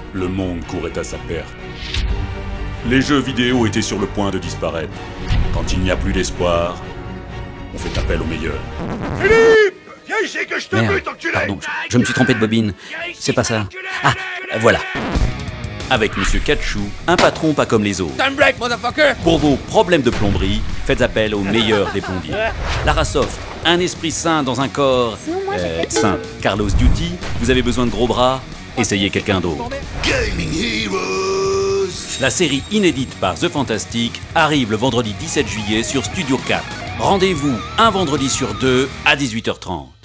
Le monde courait à sa perte. Les jeux vidéo étaient sur le point de disparaître. Quand il n'y a plus d'espoir, on fait appel aux meilleurs. Philippe! Viens ici que je te Merde, bute, enculé! pardon, je me suis trompé de bobine. C'est pas ça. Ah, voilà. Avec Monsieur Catchou, un patron pas comme les autres. Time break, motherfucker! Pour vos problèmes de plomberie, faites appel aux meilleurs des plombiers. Lara Soft, un esprit sain dans un corps sain. Carlos Duty, vous avez besoin de gros bras, essayez quelqu'un d'autre. Gaming Heroes! La série inédite par The Fantastic arrive le vendredi 17 juillet sur Studio 4. Rendez-vous un vendredi sur deux à 18h30.